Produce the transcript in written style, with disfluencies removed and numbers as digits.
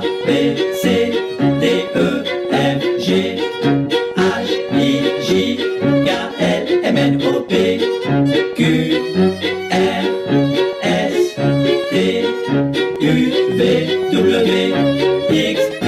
B, C, D, E, F, G, H, I, J, K, L, M, N, O, P, Q, R, S, T, U, V, W, X,